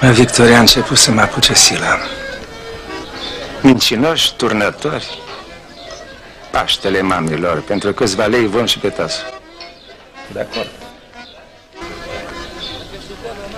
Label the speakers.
Speaker 1: Victoria a început să mă apuce sila. Mincinoși, turnători, Paștele mamilor, pentru câțiva lei vom și pe tasul. De acord.